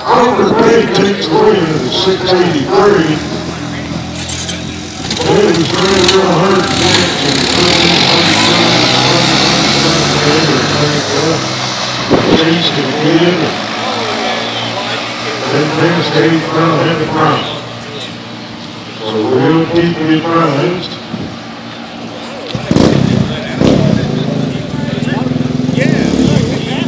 Albert Bay takes the win at 683. It was real hard to taste it again. And Penn State front and front. So we'll keep you apprised.